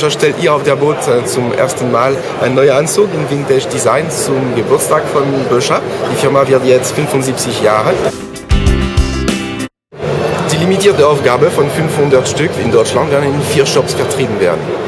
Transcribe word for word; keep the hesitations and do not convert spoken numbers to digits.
Manager stellt hier auf der Boot äh, zum ersten Mal einen neuen Anzug in Vintage Design zum Geburtstag von Böscher. Die Firma wird jetzt fünfundsiebzig Jahre. Die limitierte Aufgabe von fünfhundert Stück in Deutschland werden in vier Shops vertrieben werden.